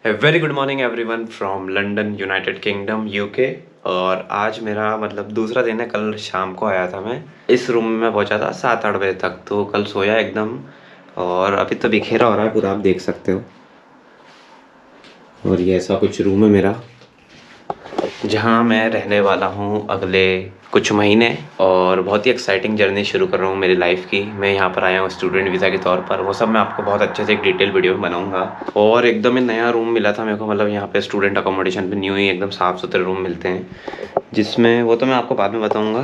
Very good morning everyone from London United Kingdom UK. और आज मेरा मतलब दूसरा दिन है। कल शाम को आया था मैं इस रूम में पहुंचा था 7-8 बजे तक, तो कल सोया एकदम। और अभी तो बिखेरा हो रहा है पूरा, आप देख सकते हो। और ये ऐसा कुछ रूम है मेरा जहाँ मैं रहने वाला हूँ अगले कुछ महीने। और बहुत ही एक्साइटिंग जर्नी शुरू कर रहा हूँ मेरी लाइफ की। मैं यहाँ पर आया हूँ स्टूडेंट वीज़ा के तौर पर। वो सब मैं आपको बहुत अच्छे से एक डिटेल वीडियो में बनाऊँगा। और एकदम ही नया रूम मिला था मेरे को, मतलब यहाँ पे स्टूडेंट अकोमोडेशन पे न्यू ही एकदम साफ़ सुथरे रूम मिलते हैं, जिसमें वो तो मैं आपको बाद में बताऊँगा।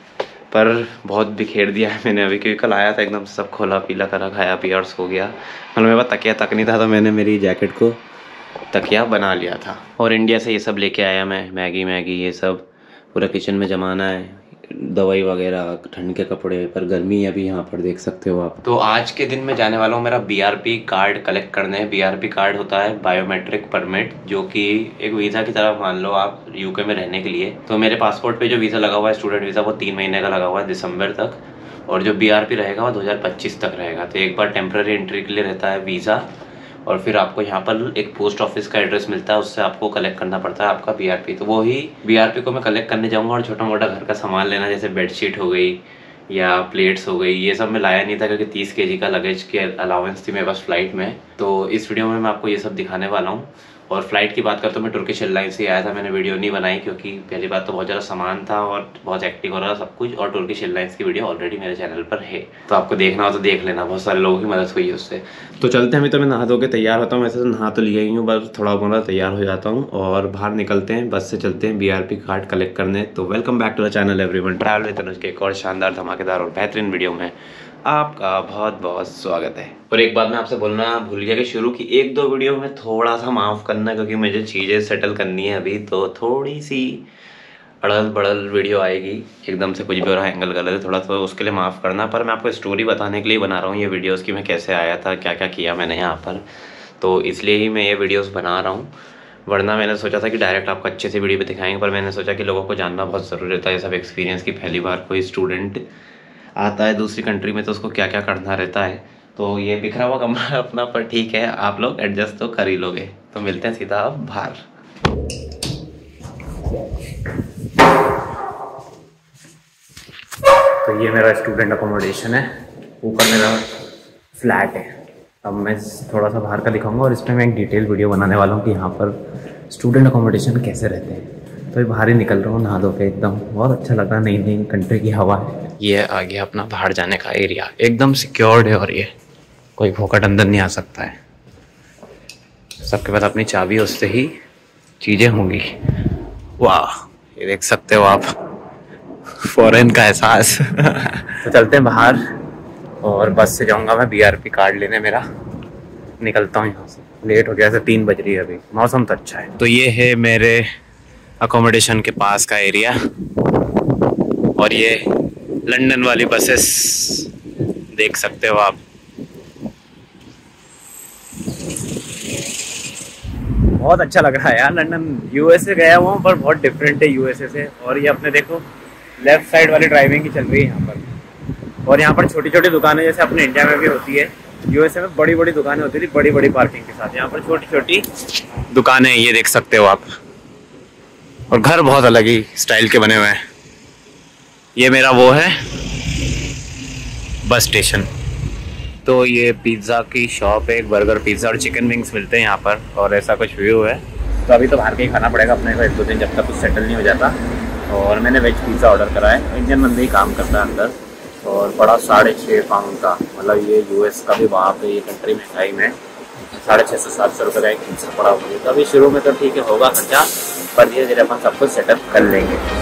पर बहुत बिखेर दिया है मैंने अभी, क्योंकि कल आया था एकदम सब खोला पीला करा, खाया पिया और सो गया। मतलब मेरे पास तकिया तक नहीं था, तो मैंने मेरी जैकेट को तकिया बना लिया था। और इंडिया से ये सब लेके आया मैं, मैगी ये सब पूरा किचन में जमाना है, दवाई वगैरह, ठंड के कपड़े। पर गर्मी अभी यहाँ पर देख सकते हो आप। तो आज के दिन मैं जाने वाला हूँ मेरा BRP कार्ड कलेक्ट करने। BRP कार्ड होता है बायोमेट्रिक परमिट, जो कि एक वीज़ा की तरह मान लो आप यूके में रहने के लिए। तो मेरे पासपोर्ट पे जो वीज़ा लगा हुआ है स्टूडेंट वीज़ा, वो 3 महीने का लगा हुआ है, दिसंबर तक। और जो BRP रहेगा वो 2025 तक रहेगा। तो एक बार टेम्प्रेरी एंट्री के लिए रहता है वीज़ा, और फिर आपको यहाँ पर एक पोस्ट ऑफिस का एड्रेस मिलता है, उससे आपको कलेक्ट करना पड़ता है आपका BRP। तो वही BRP को मैं कलेक्ट करने जाऊँगा। और छोटा मोटा घर का सामान लेना, जैसे बेडशीट हो गई या प्लेट्स हो गई, ये सब मैं लाया नहीं था, क्योंकि 30 kg का लगेज की अलाउंस थी मेरे पास फ़्लाइट में। तो इस वीडियो में मैं आपको ये सब दिखाने वाला हूँ। और फ्लाइट की बात करता हूँ, मैं टर्किश एयरलाइंस से आया था। मैंने वीडियो नहीं बनाई, क्योंकि पहली बात तो बहुत ज़्यादा सामान था और बहुत एक्टिव हो रहा था सब कुछ। और टर्किश एयरलाइंस की वीडियो ऑलरेडी मेरे चैनल पर है, तो आपको देखना हो तो देख लेना। बहुत सारे लोगों की मदद हुई है उससे। तो चलते हैं। अभी तो मैं नहा धो के तैयार होता हूँ। वैसे तो नहा तो लिया ही हूँ, बस थोड़ा बहुत तैयार हो जाता हूँ और बाहर निकलते हैं। बस से चलते हैं BRP कार्ड कलेक्ट करने। तो welcome back to the channel everyone. Travel with Tanuj के एक और शानदार, धमाकेदार और बेहतरीन वीडियो में आपका बहुत बहुत स्वागत है। और एक बात मैं आपसे बोलना भूल गया कि शुरू की 1-2 वीडियो में थोड़ा सा माफ़ करना, क्योंकि मुझे चीज़ें सेटल करनी है अभी। तो थोड़ी सी अड़ल बड़ल वीडियो आएगी, एकदम से कुछ भी हो रहा है, एंगल गलत है थोड़ा, तो उसके लिए माफ़ करना। पर मैं आपको स्टोरी बताने के लिए बना रहा हूँ ये वीडियोज़ की मैं कैसे आया था, क्या क्या किया मैंने यहाँ पर। तो इसलिए ही मैं ये वीडियोज़ बना रहा हूँ। वरना मैंने सोचा था कि डायरेक्ट आपको अच्छे से वीडियो पे दिखाएंगे, पर मैंने सोचा कि लोगों को जानना बहुत ज़रूरी रहता है ये सब एक्सपीरियंस की। पहली बार कोई स्टूडेंट आता है दूसरी कंट्री में, तो उसको क्या क्या करना रहता है। तो ये बिखरा हुआ कमरा अपना, पर ठीक है, आप लोग एडजस्ट तो कर ही लोगे। तो मिलते हैं सीधा अब बाहर। तो ये मेरा स्टूडेंट अकोमोडेशन है, ऊपर मेरा फ्लैट है। अब मैं थोड़ा सा बाहर का दिखाऊंगा, और इसमें मैं एक डिटेल वीडियो बनाने वाला हूँ कि यहाँ पर स्टूडेंट अकोमोडेशन कैसे रहते हैं। तो बाहर ही निकल रहा हूँ नहा धो के, एकदम बहुत अच्छा लग रहा है। नई नई कंट्री की हवा है। ये आ गया अपना बाहर जाने का एरिया, एकदम सिक्योर्ड है। और ये कोई भोकट अंदर नहीं आ सकता है। सबके पास अपनी चाबी, उससे ही चीज़ें होंगी। वाह, ये देख सकते हो आप, फॉरेन का एहसास। तो चलते हैं बाहर, और बस से जाऊंगा मैं BRP कार्ड लेने। मेरा निकलता हूँ यहाँ से, लेट हो गया, ऐसे 3 बज रही है अभी। मौसम तो अच्छा है। तो ये है मेरे अकोमोडेशन के पास का एरिया। और ये लंदन वाली बसेस देख सकते हो आप। बहुत अच्छा लग रहा है यार लंदन। USA गया हुआ हूँ, पर बहुत डिफरेंट है USA से। और ये अपने देखो लेफ्ट साइड वाली ड्राइविंग की चल रही है यहाँ पर। और यहाँ पर छोटी छोटी दुकानें, जैसे अपने इंडिया में भी होती है, USA में बड़ी बड़ी दुकानें होती थी, बड़ी बड़ी पार्किंग के साथ। यहाँ पर छोटी छोटी दुकानें, ये देख सकते हो आप। और घर बहुत अलग ही स्टाइल के बने हुए हैं। ये मेरा वो है बस स्टेशन। तो ये पिज़्ज़ा की शॉप है, एक बर्गर, पिज़्ज़ा और चिकन विंग्स मिलते हैं यहाँ पर। और ऐसा कुछ व्यू है। तो अभी तो बाहर के ही खाना पड़ेगा अपने को 1-2 दिन, जब तक कुछ सेटल नहीं हो जाता। और मैंने वेज पिज़्ज़ा ऑर्डर करा है। इंडियन बंदे ही काम करता है अंदर। और बड़ा 6.5 पाउंड का, मतलब ये US का भी वहाँ पे ये कंट्री महंगाई में 650-700 रुपये का एक पिज़्ज़ा पड़ा हुआ है। तो अभी शुरू में तो ठीक है, होगा खर्चा, पर धीरे धीरे अपन सब कुछ सेटअप कर लेंगे।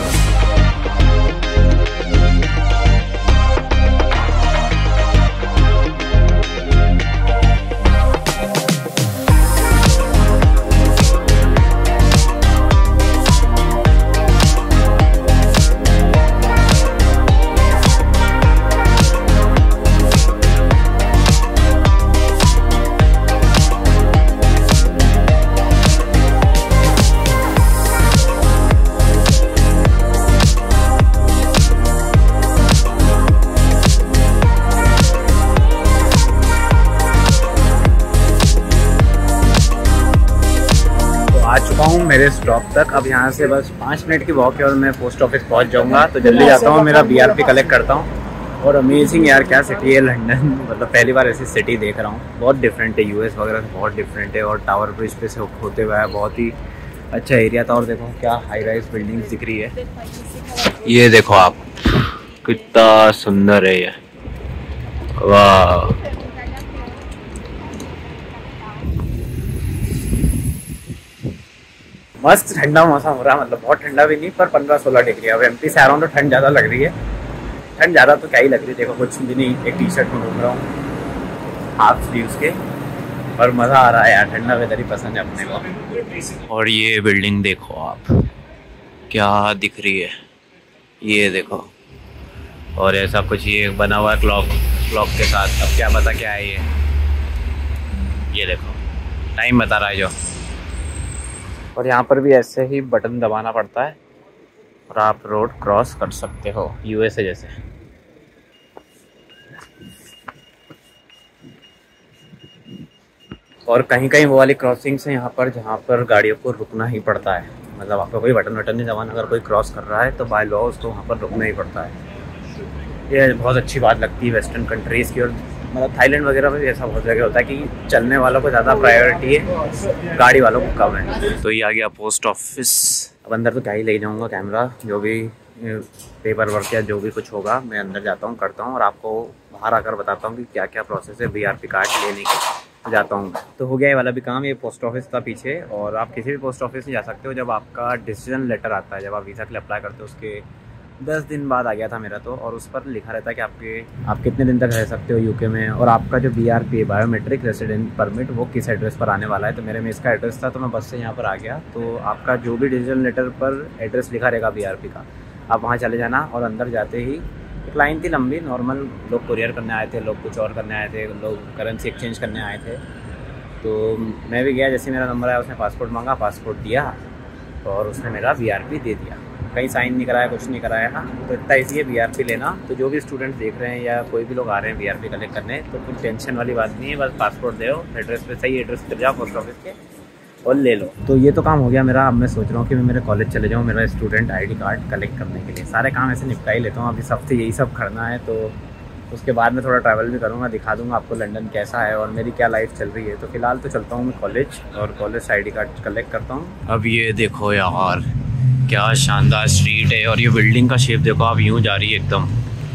चुका हूँ मेरे स्टॉप तक। अब यहाँ से बस 5 मिनट की वॉक है और मैं पोस्ट ऑफिस पहुँच जाऊँगा। तो जल्दी जाता हूँ, मेरा BRP कलेक्ट करता हूँ। और अमेजिंग यार, क्या सिटी है लंदन। मतलब पहली बार ऐसी सिटी देख रहा हूँ। बहुत डिफरेंट है, US वगैरह से बहुत डिफरेंट है। और टावर ब्रिज पे से होते हुए है, बहुत ही अच्छा एरिया था। और देखो क्या हाई राइज बिल्डिंग्स दिख रही है। ये देखो आप, कितना सुंदर है ये, वाह। मस्त ठंडा मौसम हो रहा है, मतलब बहुत ठंडा भी नहीं, पर 15-16 डिग्री। अब MP से आ रहा हूँ तो ठंड ज़्यादा लग रही है। ठंड ज़्यादा तो क्या ही लग रही है, देखो कुछ भी नहीं, एक T-शर्ट में घूम रहा हूँ हाफ स्लीव्स के। और मज़ा आ रहा है यार, ठंडा वेदर ही पसंद है अपने को। और ये बिल्डिंग देखो आप, क्या दिख रही है, ये देखो। और ऐसा कुछ ये बना हुआ है क्लॉक के साथ। अब क्या पता क्या है ये देखो टाइम बता रहा है जो। और यहाँ पर भी ऐसे ही बटन दबाना पड़ता है और आप रोड क्रॉस कर सकते हो, USA जैसे। और कहीं कहीं वो वाली क्रॉसिंग से यहाँ पर जहाँ पर गाड़ियों को रुकना ही पड़ता है। मतलब आपको कोई बटन नहीं दबाना, अगर कोई क्रॉस कर रहा है तो बाय लॉ उसको वहाँ पर रुकना ही पड़ता है। ये बहुत अच्छी बात लगती है वेस्टर्न कंट्रीज़ की। और मतलब थाईलैंड वगैरह में भी ऐसा बहुत जगह होता है कि चलने वालों को ज़्यादा प्रायोरिटी है, गाड़ी वालों को कम है। तो ये आ गया पोस्ट ऑफिस। अब अंदर तो क्या ही ले जाऊँगा कैमरा, जो भी पेपर वर्क या जो भी कुछ होगा मैं अंदर जाता हूँ, करता हूँ और आपको बाहर आकर बताता हूँ कि क्या क्या प्रोसेस है BRP कार्ड लेने के। जाता हूँ तो हो गया ये वाला भी काम। ये पोस्ट ऑफिस था पीछे, और आप किसी भी पोस्ट ऑफिस में जा सकते हो जब आपका डिसीजन लेटर आता है, जब आप वीज़ा के लिए अप्लाई करते हो। उसके 10 दिन बाद आ गया था मेरा तो। और उस पर लिखा रहता है कि आप कितने दिन तक रह सकते हो UK में, और आपका जो BRP है, बायोमेट्रिक रेसिडेंट परमिट, वो किस एड्रेस पर आने वाला है। तो मेरे में इसका एड्रेस था, तो मैं बस से यहाँ पर आ गया। तो आपका जो भी डिसीजन लेटर पर एड्रेस लिखा रहेगा BRP का, आप वहाँ चले जाना। और अंदर जाते ही एक लाइन थी लंबी, नॉर्मल लोग कुरियर करने आए थे, लोग कुछ और करने आए थे, लोग करेंसी एक्सचेंज करने आए थे। तो मैं भी गया, जैसे मेरा नंबर आया उसने पासपोर्ट मांगा, पासपोर्ट दिया और उसने मेरा BRP दे दिया। कहीं साइन नहीं कराया, कुछ नहीं कराया। हाँ, तो इतना ईजी है BRP लेना। तो जो भी स्टूडेंट्स देख रहे हैं या कोई भी लोग आ रहे हैं BRP कलेक्ट करने, तो कुछ टेंशन वाली बात नहीं है। बस पासपोर्ट दे, एड्रेस पे सही एड्रेस पर जाओ पोस्ट ऑफिस के और ले लो। तो ये तो काम हो गया मेरा। अब मैं सोच रहा हूँ कि मैं मेरे कॉलेज चले जाऊँ मेरा स्टूडेंट ID कार्ड कलेक्ट करने के लिए। सारे काम ऐसे निपटा ही लेता हूँ, अभी सब यही सब करना है। तो उसके बाद में थोड़ा ट्रैवल भी करूँगा, दिखा दूँगा आपको लंदन कैसा है और मेरी क्या लाइफ चल रही है। तो फिलहाल तो चलता हूँ मैं कॉलेज, और कॉलेज से ID कार्ड कलेक्ट करता हूँ। अब ये देखो यार, क्या शानदार स्ट्रीट है। और ये बिल्डिंग का शेप देखो आप, यूँ जा रही है एकदम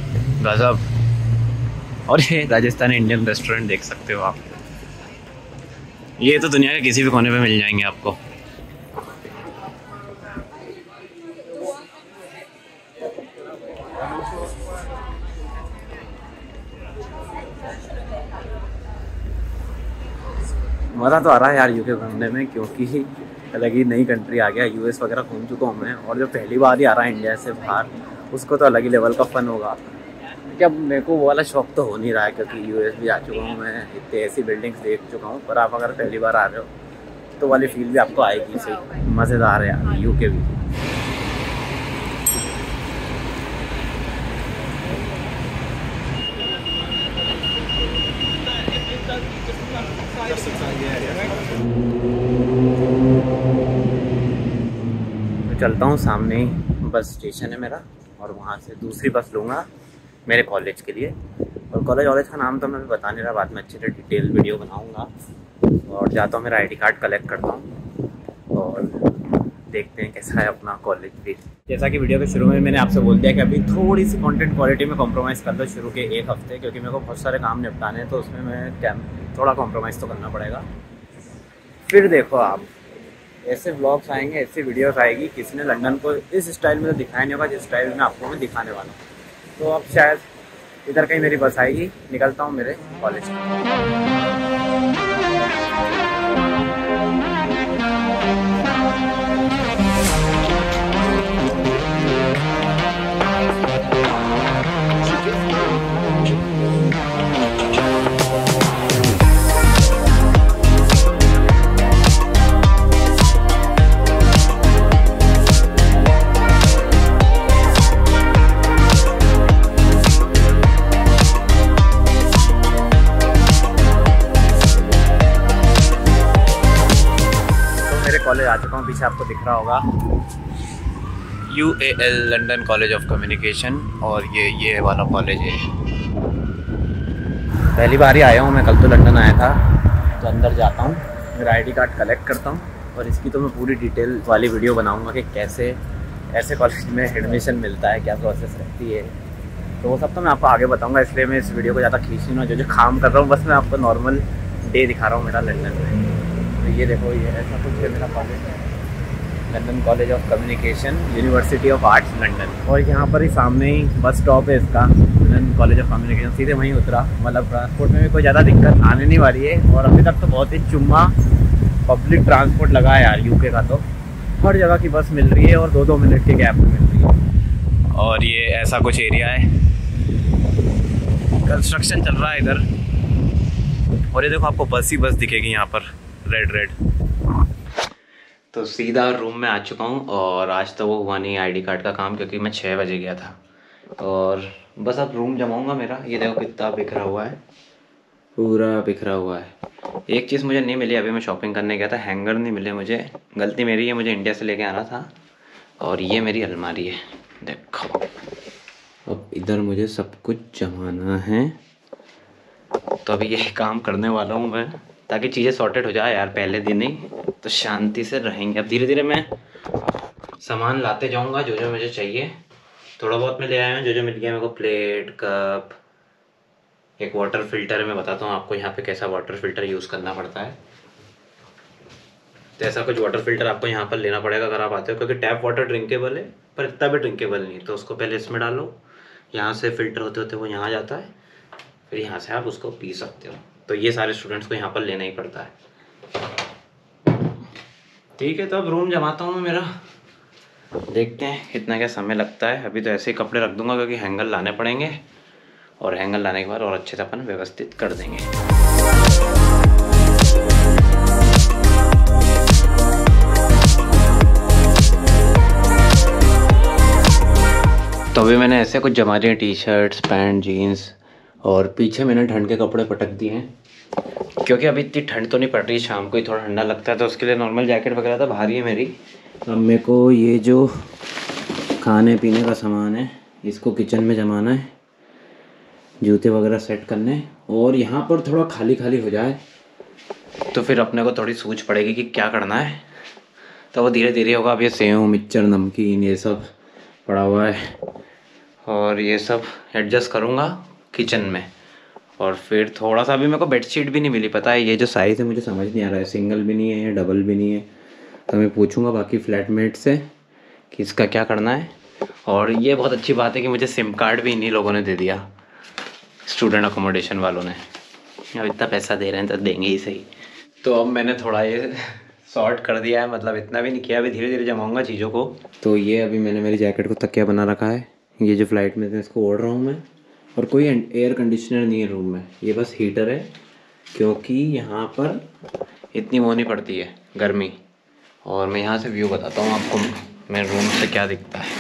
गजब। और ये राजस्थानी इंडियन रेस्टोरेंट देख सकते हो आप। ये तो दुनिया के किसी भी कोने पे मिल जाएंगे आपको। मज़ा तो आ रहा है यार UK घूमने में, क्योंकि अलग ही नई कंट्री आ गया। US वगैरह घूम चुका हूँ मैं, और जो पहली बार ही आ रहा है इंडिया से बाहर, उसको तो अलग ही लेवल का फ़न होगा। क्योंकि अब मेरे को वो वाला शौक तो हो नहीं रहा है, क्योंकि US भी आ चुका हूँ मैं, इतनी ऐसी बिल्डिंग्स देख चुका हूँ। पर आप अगर पहली बार आ रहे हो तो वाली फील भी आपको आएगी। सही मज़ेदार है यार UK भी। तो चलता हूँ, सामने ही बस स्टेशन है मेरा, और वहाँ से दूसरी बस लूँगा मेरे कॉलेज के लिए। और कॉलेज का नाम तो मैं बता नहीं रहा, बाद में अच्छे से डिटेल वीडियो बनाऊँगा। और जाता हूँ, मेरा ID कार्ड कलेक्ट करता हूँ और देखते हैं कैसा है अपना कॉलेज भी। जैसा कि वीडियो के शुरू में मैंने आपसे बोल दिया कि अभी थोड़ी सी कंटेंट क्वालिटी में कॉम्प्रोमाइज़ कर लो शुरू के 1 हफ्ते, क्योंकि मेरे को बहुत सारे काम निपटाने हैं। तो उसमें मैं थोड़ा कॉम्प्रोमाइज़ तो करना पड़ेगा। फिर देखो आप, ऐसे व्लॉग्स आएंगे, ऐसी वीडियोस आएगी। किसी ने लंदन को इस स्टाइल में तो दिखाया नहीं होगा जिस स्टाइल में आपको मैं दिखाने वाला हूँ। तो अब शायद इधर कहीं मेरी बस आएगी, निकलता हूँ मेरे कॉलेज। कॉलेज आ चुका हूँ, पीछे आपको दिख रहा होगा UAL London College of Communication, और ये वाला कॉलेज है। पहली बार ही आया हूँ मैं, कल तो लंदन आया था। तो अंदर जाता हूँ, मेरा ID कार्ड कलेक्ट करता हूँ और इसकी तो मैं पूरी डिटेल वाली वीडियो बनाऊँगा कि कैसे ऐसे कॉलेज में एडमिशन मिलता है, क्या प्रोसेस रहती है। तो वो सब तो मैं आपको आगे बताऊँगा, इसलिए मैं इस वीडियो को ज़्यादा खींच नहीं, जो काम कर रहा हूँ बस मैं आपको नॉर्मल डे दिखा रहा हूँ मेरा लंदन में। तो ये देखो, ये ऐसा कुछ है मेरा कॉलेज है, London College of Communication, University of Arts London. और यहाँ पर ही सामने ही बस स्टॉप है इसका, लंदन कॉलेज ऑफ कम्युनिकेशन। सीधे वहीं उतरा, मतलब ट्रांसपोर्ट में भी कोई ज़्यादा दिक्कत आने नहीं वाली है। और अभी तक तो बहुत ही चुम्मा पब्लिक ट्रांसपोर्ट लगा है यार UK का, तो हर जगह की बस मिल रही है और 2-2 मिनट के गैप में मिल रही है। और ये ऐसा कुछ एरिया है, कंस्ट्रक्शन चल रहा है इधर। और ये देखो आपको बस ही बस दिखेगी यहाँ पर, रेड। तो सीधा रूम में आ चुका हूँ, और आज तो वो हुआ नहीं ID कार्ड का काम, क्योंकि मैं 6 बजे गया था। और बस अब रूम जमाऊँगा मेरा। ये देखो कितना बिखरा हुआ है, पूरा बिखरा हुआ है। एक चीज़ मुझे नहीं मिली, अभी मैं शॉपिंग करने गया था, हैंगर नहीं मिले मुझे, गलती मेरी है, मुझे इंडिया से लेके आना था। और ये मेरी अलमारी है, देखो। अब इधर मुझे सब कुछ जमाना है, तो अभी ये काम करने वाला हूँ मैं, ताकि चीज़ें सॉर्टेड हो जाए यार पहले दिन ही, तो शांति से रहेंगे। अब धीरे धीरे मैं सामान लाते जाऊँगा, जो जो मुझे चाहिए। थोड़ा बहुत मैं ले आया हूँ, जो जो मिल गया मेरे को, प्लेट, कप, एक वाटर फिल्टर। मैं बताता हूँ आपको यहाँ पे कैसा वाटर फिल्टर यूज़ करना पड़ता है। तो ऐसा कुछ वाटर फिल्टर आपको यहाँ पर लेना पड़ेगा अगर आप आते हो, क्योंकि टैप वाटर ड्रिंकेबल है पर इतना भी ड्रिंकेबल नहीं है। तो उसको पहले इसमें डालो, यहाँ से फ़िल्टर होते होते वो यहाँ जाता है, फिर यहाँ से आप उसको पी सकते हो। तो ये सारे स्टूडेंट्स को यहाँ पर लेना ही पड़ता है। ठीक है, तो अब रूम जमाता हूँ मैं मेरा, देखते हैं कितना क्या समय लगता है। अभी तो ऐसे ही कपड़े रख दूँगा, क्योंकि हैंगर लाने पड़ेंगे, और हैंगर लाने के बाद और अच्छे से अपन व्यवस्थित कर देंगे। तो अभी मैंने ऐसे कुछ जमा दिए, टी-शर्ट्स, पैंट, जीन्स, और पीछे मैंने ठंड के कपड़े पटक दिए हैं, क्योंकि अभी इतनी ठंड तो नहीं पड़ रही, शाम को ही थोड़ा ठंडा लगता है, तो उसके लिए नॉर्मल जैकेट वगैरह तो भारी है मेरी। अब मेरे को ये जो खाने पीने का सामान है इसको किचन में जमाना है, जूते वगैरह सेट करने, और यहाँ पर थोड़ा खाली खाली हो जाए तो फिर अपने को थोड़ी सूझ पड़ेगी कि क्या करना है। तो वो धीरे धीरे होगा। अब ये सेव, मिक्सचर, नमकीन, ये सब पड़ा हुआ है, और ये सब एडजस्ट करूँगा किचन में। और फिर थोड़ा सा, अभी मेरे को बेडशीट भी नहीं मिली, पता है ये जो साइज़ है मुझे समझ नहीं आ रहा है, सिंगल भी नहीं है या डबल भी नहीं है। तो मैं पूछूंगा बाकी फ्लैटमेट से कि इसका क्या करना है। और ये बहुत अच्छी बात है कि मुझे सिम कार्ड भी इन्हीं लोगों ने दे दिया, स्टूडेंट अकोमोडेशन वालों ने। अब इतना पैसा दे रहे हैं तो देंगे ही सही। तो अब मैंने थोड़ा ये सॉर्ट कर दिया है, मतलब इतना भी नहीं किया, अभी धीरे धीरे जमाऊँगा चीज़ों को। तो ये अभी मैंने मेरी जैकेट को तकिया बना रखा है, ये जो फ्लाइट में थे इसको ओढ़ रहा हूँ मैं। और कोई एयर कंडीशनर नहीं है रूम में, ये बस हीटर है, क्योंकि यहाँ पर इतनी वो नहीं पड़ती है गर्मी। और मैं यहाँ से व्यू बताता हूँ आपको मेरे रूम से क्या दिखता है।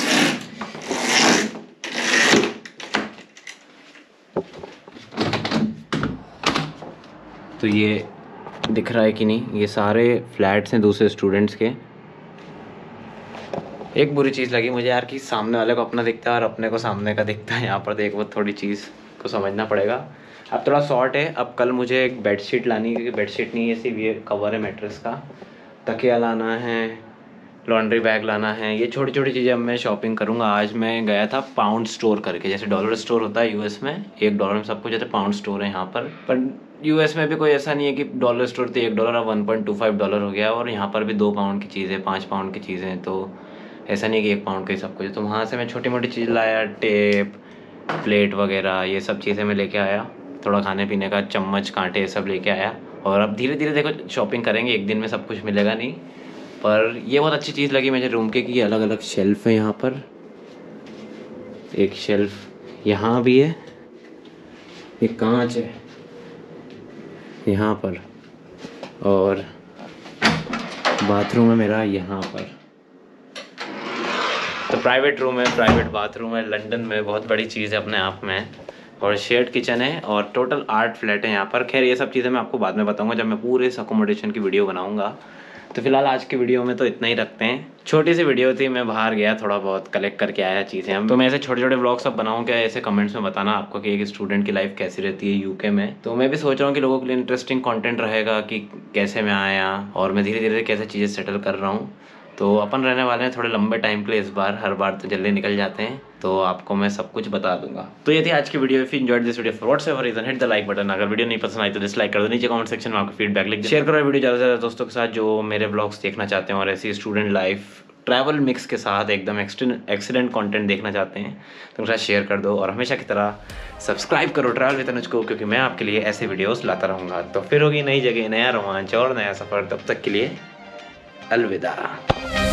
तो ये दिख रहा है कि नहीं, ये सारे फ्लैट्स हैं दूसरे स्टूडेंट्स के। एक बुरी चीज़ लगी मुझे यार कि सामने वाले को अपना दिखता है और अपने को सामने का दिखता है। यहाँ पर देख, वो थोड़ी चीज़ को समझना पड़ेगा। अब थोड़ा शॉर्ट है। अब कल मुझे एक बेडशीट लानी है, क्योंकि बेडशीट नहीं है, सिर्फ ये कवर है मैट्रेस का। तकिया लाना है, लॉन्ड्री बैग लाना है, ये छोटी छोटी चीज़ें अब मैं शॉपिंग करूँगा। आज मैं गया था पाउंड स्टोर करके, जैसे डॉलर स्टोर होता है यूएस में, $1 में सब कुछ, जैसे पाउंड स्टोर है यहाँ पर यूएस में भी कोई ऐसा नहीं है कि डॉलर स्टोर तो $1 अब $1.25 हो गया। और यहाँ पर भी 2 पाउंड की चीज़ें, 5 पाउंड की चीज़ें, तो ऐसा नहीं है कि 1 पाउंड का ही सब कुछ है। तो वहाँ से मैं छोटी मोटी चीज़ लाया, टेप, प्लेट वगैरह, ये सब चीज़ें मैं लेके आया। थोड़ा खाने पीने का, चम्मच, कांटे, ये सब लेके आया। और अब धीरे धीरे देखो शॉपिंग करेंगे, एक दिन में सब कुछ मिलेगा नहीं। पर ये बहुत अच्छी चीज़ लगी मुझे रूम के कि अलग अलग शेल्फ़ है यहाँ पर। एक शेल्फ़ यहाँ भी है, एक कांच है यहाँ पर, और बाथरूम है मेरा यहाँ पर। तो प्राइवेट रूम है, प्राइवेट बाथरूम है। लंदन में बहुत बड़ी चीज़ है अपने आप में। और शेयर्ड किचन है, और टोटल 8 फ्लैट है यहाँ पर। खैर ये सब चीज़ें मैं आपको बाद में बताऊंगा जब मैं पूरे इस अकोमोडेशन की वीडियो बनाऊंगा। तो फिलहाल आज की वीडियो में तो इतना ही रखते हैं। छोटी सी वीडियो थी, मैं बाहर गया, थोड़ा बहुत कलेक्ट करके आया चीज़ें। तो मैं ऐसे छोटे छोटे ब्लॉग्स अब बनाऊँ क्या, ऐसे कमेंट्स में बताना आपको कि एक स्टूडेंट की लाइफ कैसी रहती है यूके में। तो मैं भी सोच रहा हूँ कि लोगों के लिए इंटरेस्टिंग कंटेंट रहेगा कि कैसे मैं आया और मैं धीरे धीरे कैसे चीज़ें सेटल कर रहा हूँ। तो अपन रहने वाले हैं थोड़े लंबे टाइम के लिए इस बार, हर बार तो जल्दी निकल जाते हैं, तो आपको मैं सब कुछ बता दूंगा। तो ये थी आज की video. If you enjoyed this video for whatever reason, hit the like button. अगर वीडियो नहीं पसंद आई तो डिसलाइक कर दो, नीचे कमेंट सेक्शन में आपको फीडबैक लिख शेयर करो वीडियो ज़्यादा से ज़्यादा दोस्तों के साथ जो मेरे ब्लॉग्स देखना चाहते हैं और ऐसी स्टूडेंट लाइफ ट्रैवल मिक्स के साथ एकदम एक्सीलेंट कंटेंट देखना चाहते हैं तो मेरे साथ शेयर कर दो। और हमेशा की तरह सब्सक्राइब करो ट्रैवल विद अनुज को, क्योंकि मैं आपके लिए ऐसे वीडियोस लाता रहूँगा। तो फिर होगी नई जगह, नया रोमांच और नया सफ़र। तब तक के लिए अलविदा।